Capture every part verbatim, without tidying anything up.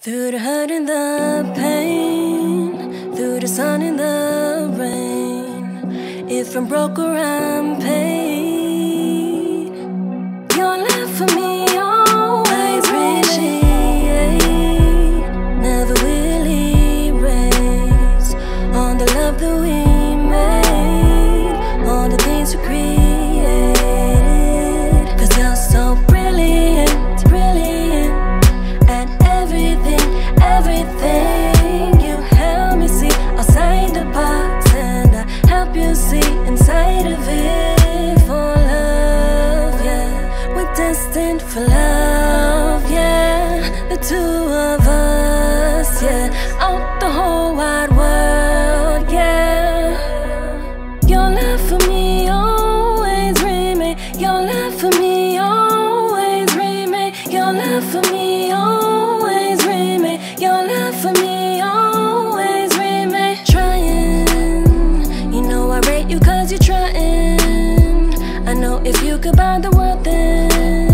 Through the hurt and the pain, through the sun and the rain, if I'm broke or I'm paid, your love for me always appreciate. Never will erase all the love that we made, all the things we created. Cause you're so brilliant, brilliant at everything, everything. You help me see outside the box, and I help you see inside of it. For love, yeah, we're destined for love, yeah. The two of us, yeah, out the whole wide world, yeah. Your love for me always remain. Your love for me always remain. Your love for me always remain. Your love for me always remain. Trying, you know I rate you cause you're trying. I know if you could buy the world then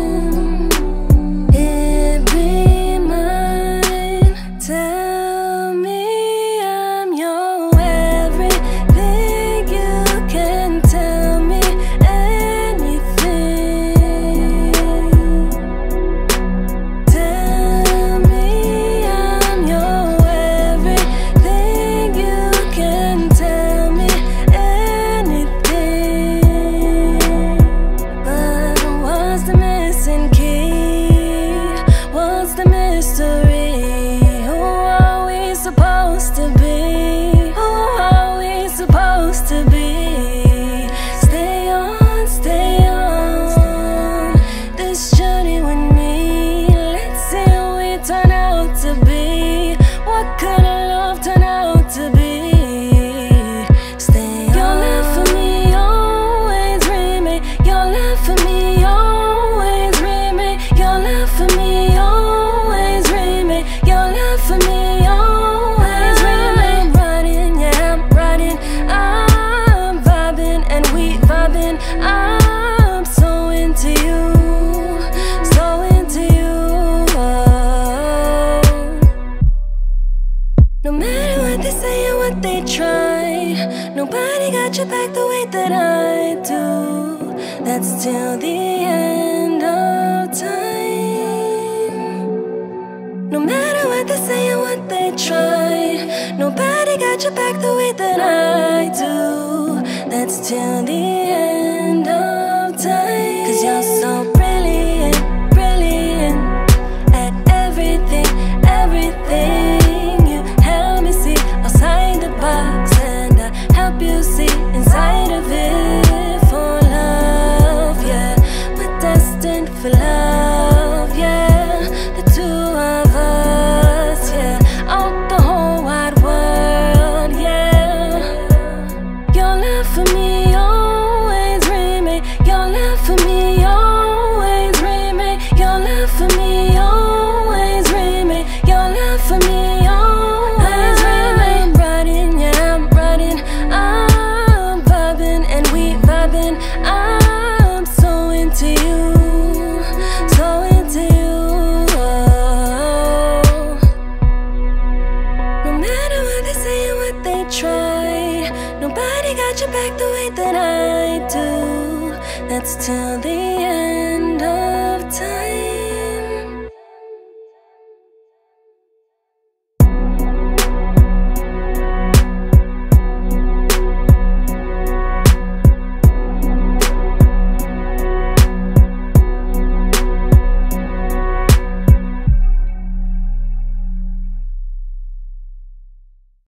it'd be mine. Tell me I'm your everything. You can tell me anything. Tell me I'm your everything. You can tell me anything. But what's the missing key? What's the mystery? Who are we supposed to be? Who are we supposed to be? Stay on, stay on this journey with me. Let's see who we turn out to be. What could our love turn out to be? Stay on. Your love for me always remain. Your love for me always remain. Your love for me always remain. Your love for me always remain. I'm riding, yeah, I'm riding. I'm vibing and we vibing. I'm so into you, so into you. Oh. No matter what they say or what they try, nobody got your back the way that I do. That's till the end of time. No matter what they say or what they try, nobody got your back the way that I do. That's till the end of time. Cause you're so brilliant, brilliant at everything, everything. You help me see outside the box, and I help you see inside of it. For love, yeah, we're destined for love, yeah. The two of us, yeah, out the whole wide world, yeah. Your love for me always remain. Your love for me always remain. Your love for me always remain. Your love for me always remain. I'm riding, yeah, I'm riding. I'm vibing and we vibing. I'm so into you, so into you. Oh. No matter what they say or what they try, nobody got your back the way that I do. That's till the